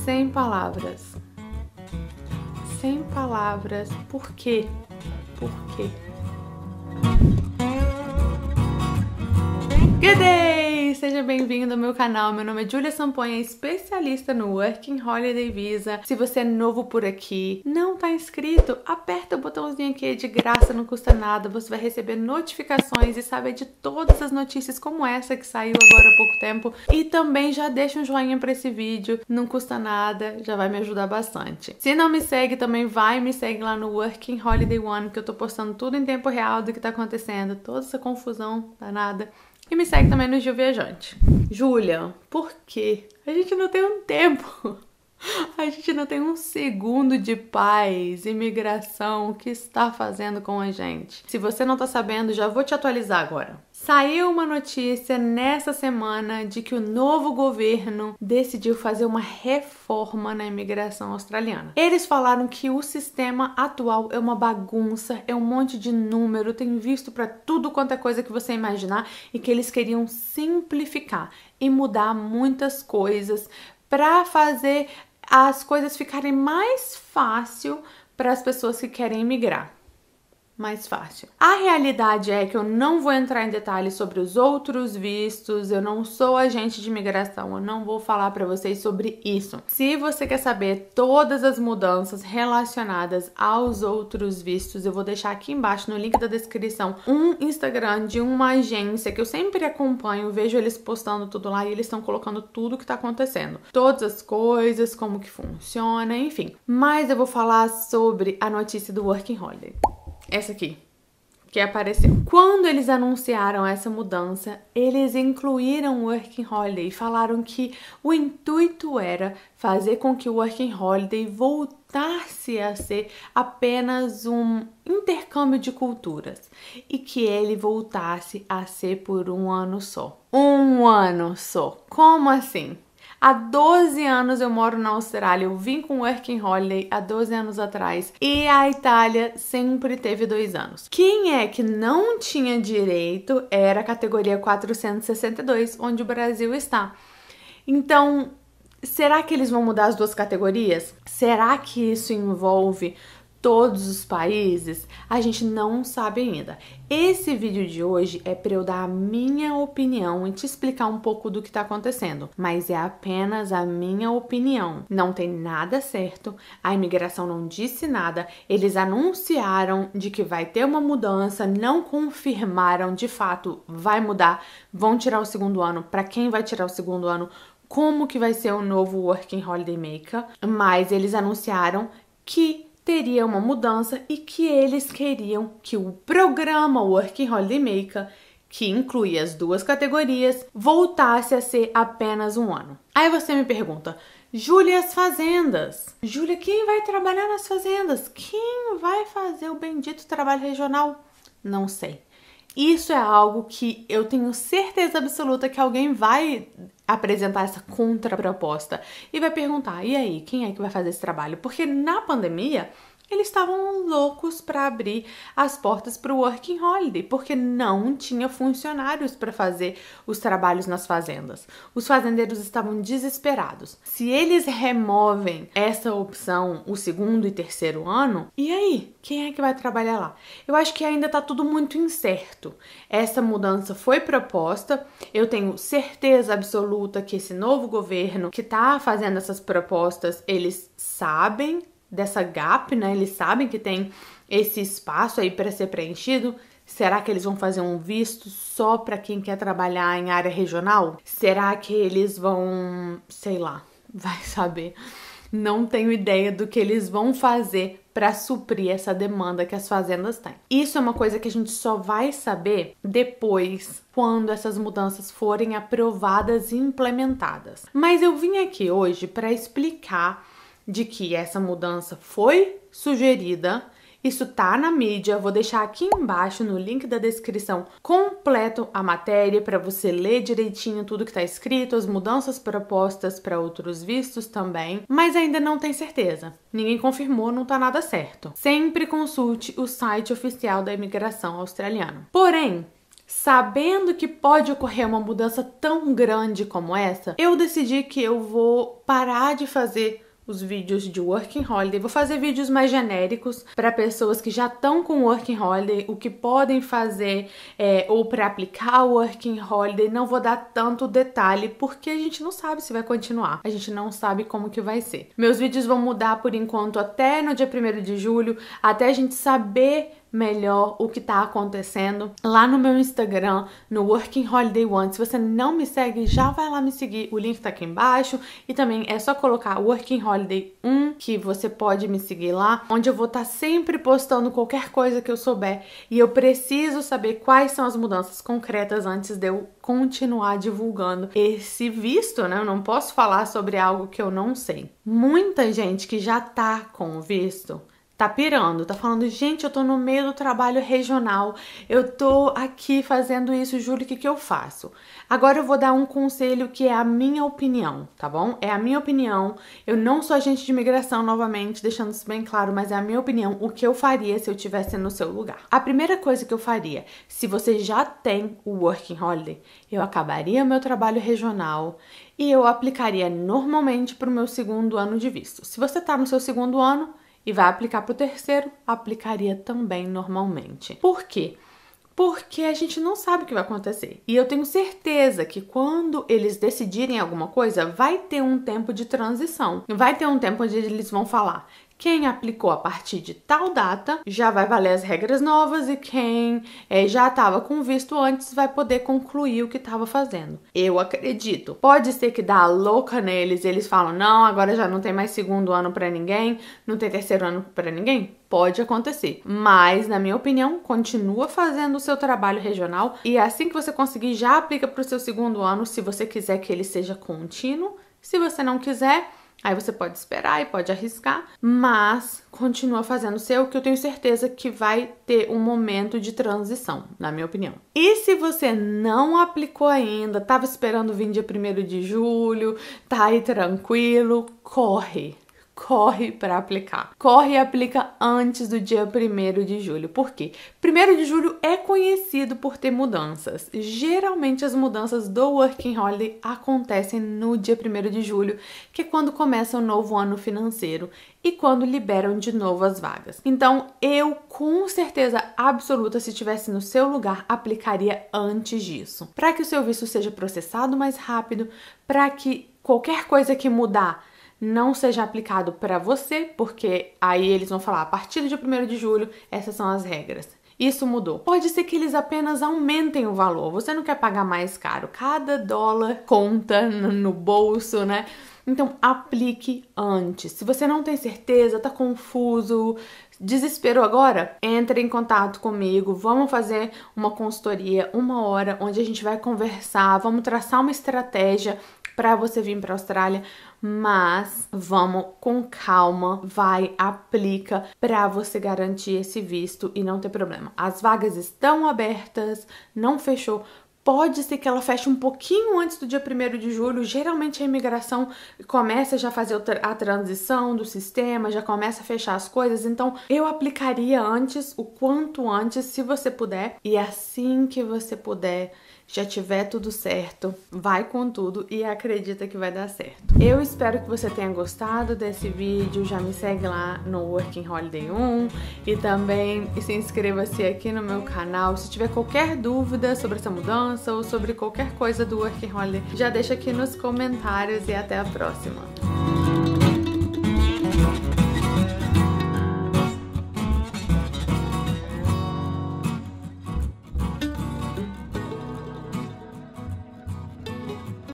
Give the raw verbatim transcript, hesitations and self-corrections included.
Sem palavras. Sem palavras. Por quê? Por quê? Good day! Seja bem-vindo ao meu canal. Meu nome é Julia Samponha, especialista no Working Holiday Visa. Se você é novo por aqui, não tá inscrito, aperta o botãozinho aqui, é de graça, não custa nada. Você vai receber notificações e saber de todas as notícias como essa que saiu agora há pouco tempo. E também já deixa um joinha pra esse vídeo, não custa nada, já vai me ajudar bastante. Se não me segue, também vai me segue lá no Working Holiday One, que eu tô postando tudo em tempo real do que tá acontecendo, toda essa confusão danada. E me segue também no Gil Viajante. Júlia, por quê? A gente não tem um tempo. A gente não tem um segundo de paz, imigração, o que está fazendo com a gente? Se você não tá sabendo, já vou te atualizar agora. Saiu uma notícia nessa semana de que o novo governo decidiu fazer uma reforma na imigração australiana. Eles falaram que o sistema atual é uma bagunça, é um monte de número, tem visto para tudo quanto é coisa que você imaginar e que eles queriam simplificar e mudar muitas coisas para fazer as coisas ficarem mais fácil para as pessoas que querem imigrar. Mais fácil. A realidade é que eu não vou entrar em detalhes sobre os outros vistos, eu não sou agente de imigração, eu não vou falar para vocês sobre isso. Se você quer saber todas as mudanças relacionadas aos outros vistos, eu vou deixar aqui embaixo no link da descrição um Instagram de uma agência que eu sempre acompanho, vejo eles postando tudo lá e eles estão colocando tudo que tá acontecendo. Todas as coisas, como que funciona, enfim. Mas eu vou falar sobre a notícia do Working Holiday. Essa aqui, que apareceu. Quando eles anunciaram essa mudança, eles incluíram o Working Holiday e falaram que o intuito era fazer com que o Working Holiday voltasse a ser apenas um intercâmbio de culturas e que ele voltasse a ser por um ano só. Um ano só. Como assim? Há doze anos eu moro na Austrália, eu vim com Working Holiday há doze anos atrás e a Itália sempre teve dois anos. Quem é que não tinha direito era a categoria quatrocentos e sessenta e dois, onde o Brasil está. Então, será que eles vão mudar as duas categorias? Será que isso envolve todos os países? A gente não sabe ainda. Esse vídeo de hoje é para eu dar a minha opinião e te explicar um pouco do que está acontecendo, mas é apenas a minha opinião. Não tem nada certo, a imigração não disse nada, eles anunciaram de que vai ter uma mudança, não confirmaram de fato vai mudar, vão tirar o segundo ano, para quem vai tirar o segundo ano, como que vai ser o novo Working Holiday Maker, mas eles anunciaram que teria uma mudança e que eles queriam que o programa Working Holiday Maker, que inclui as duas categorias, voltasse a ser apenas um ano. Aí você me pergunta, Júlia, as fazendas? Júlia, quem vai trabalhar nas fazendas? Quem vai fazer o bendito trabalho regional? Não sei. Isso é algo que eu tenho certeza absoluta que alguém vai apresentar essa contraproposta e vai perguntar, e aí, quem é que vai fazer esse trabalho? Porque na pandemia, eles estavam loucos para abrir as portas para o Working Holiday, porque não tinha funcionários para fazer os trabalhos nas fazendas. Os fazendeiros estavam desesperados. Se eles removem essa opção, o segundo e terceiro ano, e aí? Quem é que vai trabalhar lá? Eu acho que ainda tá tudo muito incerto. Essa mudança foi proposta, eu tenho certeza absoluta que esse novo governo que tá fazendo essas propostas, eles sabem dessa gap, né? Eles sabem que tem esse espaço aí para ser preenchido. Será que eles vão fazer um visto só para quem quer trabalhar em área regional? Será que eles vão, sei lá, vai saber. Não tenho ideia do que eles vão fazer para suprir essa demanda que as fazendas têm. Isso é uma coisa que a gente só vai saber depois, quando essas mudanças forem aprovadas e implementadas. Mas eu vim aqui hoje para explicar de que essa mudança foi sugerida, isso tá na mídia, vou deixar aqui embaixo no link da descrição completo a matéria para você ler direitinho tudo que tá escrito, as mudanças propostas para outros vistos também, mas ainda não tem certeza. Ninguém confirmou, não tá nada certo. Sempre consulte o site oficial da imigração australiana. Porém, sabendo que pode ocorrer uma mudança tão grande como essa, eu decidi que eu vou parar de fazer os vídeos de Working Holiday, vou fazer vídeos mais genéricos para pessoas que já estão com Working Holiday, o que podem fazer é, ou para aplicar o Working Holiday. Não vou dar tanto detalhe porque a gente não sabe se vai continuar, a gente não sabe como que vai ser. Meus vídeos vão mudar por enquanto até no dia primeiro de julho, até a gente saber melhor o que tá acontecendo lá no meu Instagram, no Working Holiday One. Se você não me segue, já vai lá me seguir, o link tá aqui embaixo, e também é só colocar Working Holiday um que você pode me seguir lá, onde eu vou estar tá sempre postando qualquer coisa que eu souber, e eu preciso saber quais são as mudanças concretas antes de eu continuar divulgando esse visto, né? Eu não posso falar sobre algo que eu não sei. Muita gente que já tá com o visto tá pirando, tá falando, gente, eu tô no meio do trabalho regional, eu tô aqui fazendo isso, Júlia, o que que eu faço? Agora eu vou dar um conselho que é a minha opinião, tá bom? É a minha opinião, eu não sou agente de imigração, novamente, deixando isso bem claro, mas é a minha opinião, o que eu faria se eu estivesse no seu lugar. A primeira coisa que eu faria, se você já tem o Working Holiday, eu acabaria o meu trabalho regional e eu aplicaria normalmente pro meu segundo ano de visto. Se você tá no seu segundo ano, e vai aplicar para o terceiro, aplicaria também normalmente. Por quê? Porque a gente não sabe o que vai acontecer. E eu tenho certeza que quando eles decidirem alguma coisa, vai ter um tempo de transição. Vai ter um tempo onde eles vão falar: quem aplicou a partir de tal data já vai valer as regras novas, e quem é, já estava com visto antes vai poder concluir o que estava fazendo. Eu acredito. Pode ser que dá a louca neles, eles falam, não, agora já não tem mais segundo ano para ninguém, não tem terceiro ano para ninguém. Pode acontecer. Mas, na minha opinião, continua fazendo o seu trabalho regional, e assim que você conseguir, já aplica para o seu segundo ano, se você quiser que ele seja contínuo. Se você não quiser, aí você pode esperar e pode arriscar, mas continua fazendo o seu, que eu tenho certeza que vai ter um momento de transição, na minha opinião. E se você não aplicou ainda, tava esperando vir dia primeiro de julho, tá aí tranquilo, corre! Corre para aplicar. Corre e aplica antes do dia primeiro de julho. Por quê? primeiro de julho é conhecido por ter mudanças. Geralmente as mudanças do Working Holiday acontecem no dia primeiro de julho, que é quando começa o novo ano financeiro e quando liberam de novo as vagas. Então, eu com certeza absoluta, se estivesse no seu lugar, aplicaria antes disso. Para que o seu visto seja processado mais rápido, para que qualquer coisa que mudar não seja aplicado para você, porque aí eles vão falar, a partir do dia primeiro de julho, essas são as regras. Isso mudou. Pode ser que eles apenas aumentem o valor, você não quer pagar mais caro, cada dólar conta no bolso, né? Então, aplique antes. Se você não tem certeza, tá confuso, desesperou agora, entre em contato comigo, vamos fazer uma consultoria, uma hora, onde a gente vai conversar, vamos traçar uma estratégia para você vir para a Austrália, mas vamos com calma, vai, aplica para você garantir esse visto e não ter problema. As vagas estão abertas, não fechou. Pode ser que ela feche um pouquinho antes do dia primeiro de julho. Geralmente a imigração começa já a fazer a transição do sistema, já começa a fechar as coisas. Então eu aplicaria antes, o quanto antes, se você puder. E assim que você puder, já tiver tudo certo, vai com tudo e acredita que vai dar certo. Eu espero que você tenha gostado desse vídeo. Já me segue lá no Working Holiday um e também se inscreva-se aqui no meu canal. Se tiver qualquer dúvida sobre essa mudança ou sobre qualquer coisa do Working Holiday, já deixa aqui nos comentários e até a próxima.